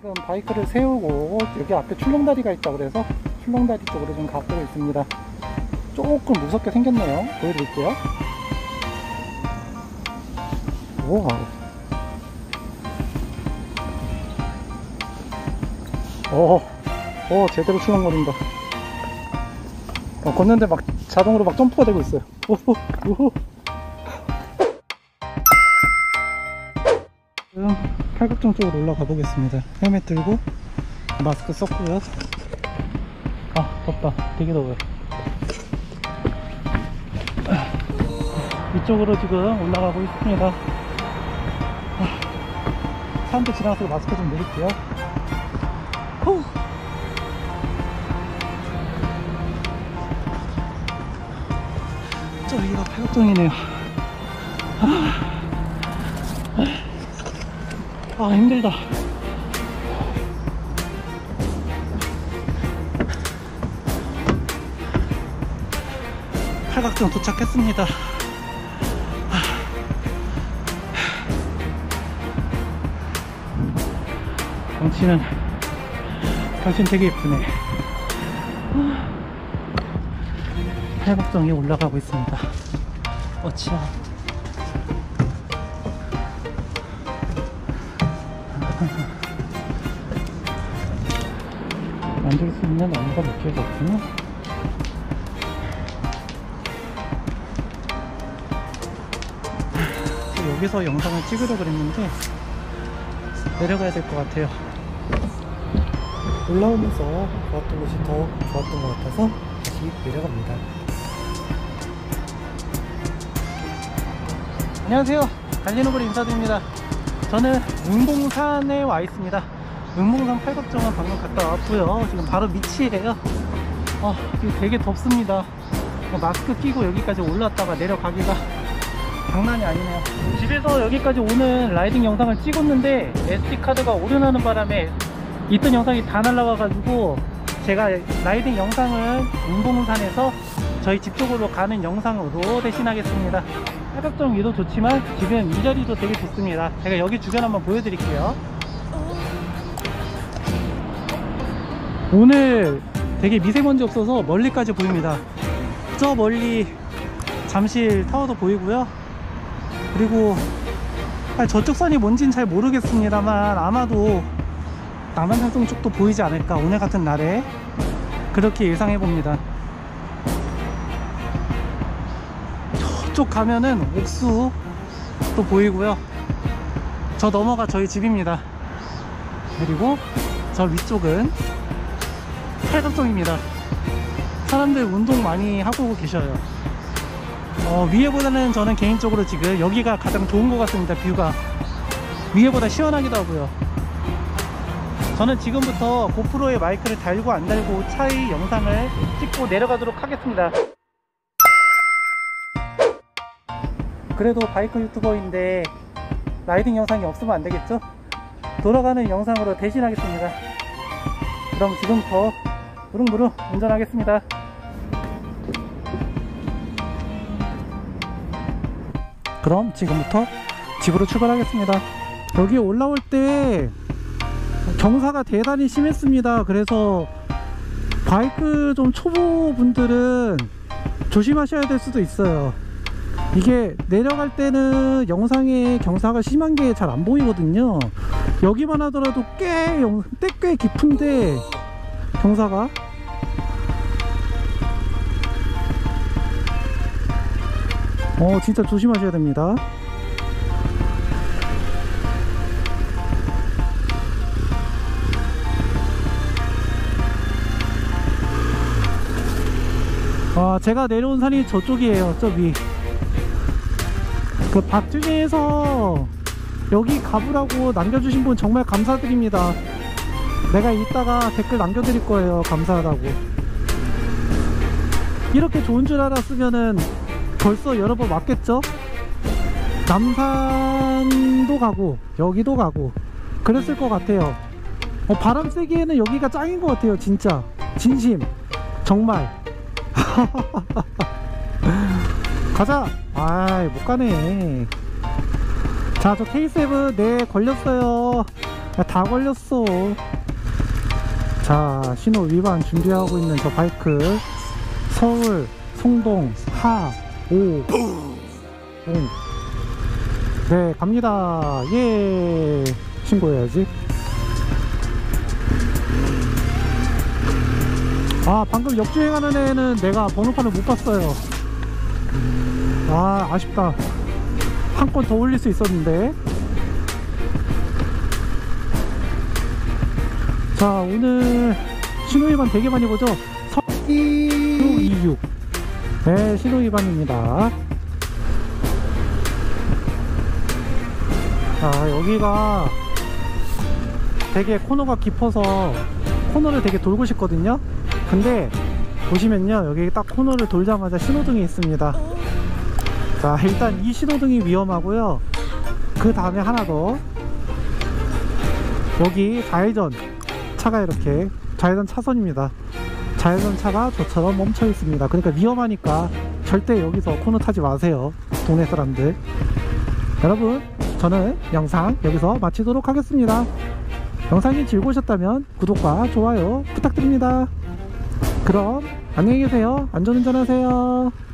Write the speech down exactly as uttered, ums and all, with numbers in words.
지금 바이크를 세우고 여기 앞에 출렁다리가 있다 그래서 출렁다리 쪽으로 좀 가보고 있습니다. 조금 무섭게 생겼네요. 보여드릴게요. 우와. 오, 오, 제대로 출렁거린다. 어, 걷는데 막 자동으로 막 점프가 되고 있어요. 오호, 오호. 지금 팔각정 쪽으로 올라가 보겠습니다. 헬멧 들고 마스크 썼고요. 아, 덥다. 되게 더워요. 이쪽으로 지금 올라가고 있습니다. 사람들 지나가서 마스크 좀 내릴게요. 후. 저기가 팔각정이네요. 아, 힘들다. 팔각정 도착했습니다. 경치는 경치는 되게 예쁘네. 팔각정에 올라가고 있습니다. 어치야. 만들 수 있는 나무가 몇 개가 없구나. 여기서 영상을 찍으려고 그랬는데 내려가야 될 것 같아요. 올라오면서 좋았던 곳이 더 좋았던 것 같아서 다시 내려갑니다. 안녕하세요, 달리노브리 인사드립니다. 저는 응봉산에 와 있습니다. 응봉산 팔각정은 방금 갔다 왔고요. 지금 바로 밑이에요. 아, 지금 되게 덥습니다. 마스크 끼고 여기까지 올라왔다가 내려가기가 장난이 아니네요. 집에서 여기까지 오는 라이딩 영상을 찍었는데 에스디카드가 오류나는 바람에 있던 영상이 다 날라와 가지고 제가 라이딩 영상을 응봉산에서 저희 집 쪽으로 가는 영상으로 대신하겠습니다. 팔각정 위도 좋지만 지금 이 자리도 되게 좋습니다. 제가 여기 주변 한번 보여드릴게요. 오늘 되게 미세먼지 없어서 멀리까지 보입니다. 저 멀리 잠실 타워도 보이고요. 그리고 저쪽 산이 뭔진 잘 모르겠습니다만 아마도 남한산성 쪽도 보이지 않을까, 오늘 같은 날에 그렇게 예상해 봅니다. 저쪽 가면은 옥수도 보이고요. 저 넘어가 저희 집입니다. 그리고 저 위쪽은 팔각정입니다. 사람들 운동 많이 하고 계셔요. 어, 위에보다는 저는 개인적으로 지금 여기가 가장 좋은 것 같습니다. 뷰가 위에보다 시원하기도 하고요. 저는 지금부터 고프로에 마이크를 달고 안 달고 차의 영상을 찍고 내려가도록 하겠습니다. 그래도 바이크 유튜버인데 라이딩 영상이 없으면 안 되겠죠? 돌아가는 영상으로 대신하겠습니다. 그럼 지금부터 무릉무릉 운전하겠습니다. 그럼 지금부터 집으로 출발하겠습니다. 여기 올라올 때 경사가 대단히 심했습니다. 그래서 바이크 좀 초보분들은 조심하셔야 될 수도 있어요. 이게 내려갈 때는 영상에 경사가 심한 게 잘 안 보이거든요. 여기만 하더라도 꽤, 꽤 깊은데 경사가 어 진짜 조심하셔야 됩니다. 아, 제가 내려온 산이 저쪽이에요. 저 위. 그 박준희에서 여기 가보라고 남겨주신 분 정말 감사드립니다. 내가 이따가 댓글 남겨드릴 거예요. 감사하다고. 이렇게 좋은 줄 알았으면은 벌써 여러 번 왔겠죠? 남산도 가고 여기도 가고 그랬을 것 같아요. 어, 바람 쐬기에는 여기가 짱인 것 같아요. 진짜 진심 정말. 가자. 아이 못가네. 자, 저 케이 세븐 네 걸렸어요. 아, 다 걸렸어. 자, 신호 위반 준비하고 있는 저 바이크 서울 송동 하 오 공. 네, 갑니다. 예, 신고해야지. 아, 방금 역주행하는 애는 내가 번호판을 못 봤어요. 아, 아쉽다. 한 건 더 올릴 수 있었는데. 자, 오늘 신호위반 되게 많이 보죠? 서이육. 네, 신호위반입니다. 자, 여기가 되게 코너가 깊어서 코너를 되게 돌고 싶거든요. 근데 보시면요, 여기 딱 코너를 돌자마자 신호등이 있습니다. 자, 일단 이 신호등이 위험하고요. 그 다음에 하나 더, 여기 좌회전 차가 이렇게 좌회전 차선입니다. 좌회전 차가 저처럼 멈춰 있습니다. 그러니까 위험하니까 절대 여기서 코너 타지 마세요, 동네 사람들. 여러분, 저는 영상 여기서 마치도록 하겠습니다. 영상이 즐거우셨다면 구독과 좋아요 부탁드립니다. 그럼 안녕히 계세요. 안전운전하세요.